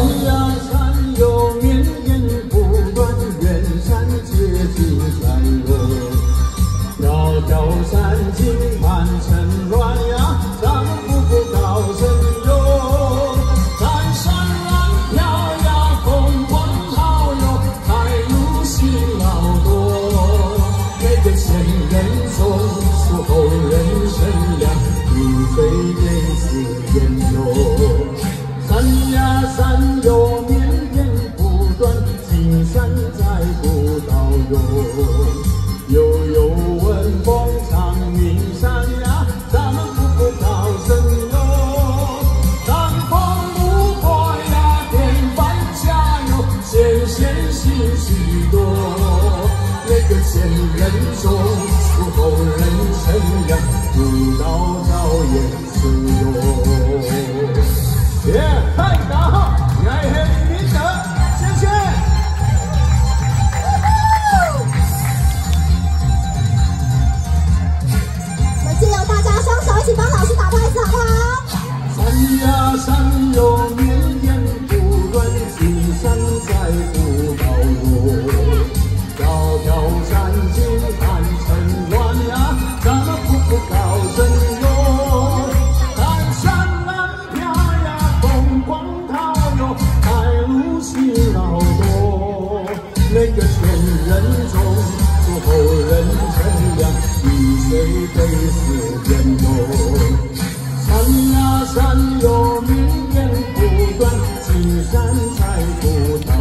呀山有绵延不断，远山接近山河。迢迢山径盘成峦呀，咱们步步高升哟。山山峦飘呀，风光好哟，才如辛劳多。每个前人种树，后人乘凉，你非得此言哟。山呀山有绵延不断，青山在不倒哟。悠悠闻风长鸣山呀，咱们步步高升哟。当风路过呀，天翻加油，显现心许多。每个前人种树，后人乘凉，不到早也是哟。太大号，爱黑明德，谢谢。 我们借由大家双手一起帮老师打拍子，好不好？ 山呀山有绵延不断，青山在不倒哟。迢迢山径盘成峦呀，咱们步步高升哟。看山峦飘呀，风光好哟，才如辛劳多。每个前人种树，后人乘凉，雨水非是烟哟。山呀山有绵延不断，青山在不倒。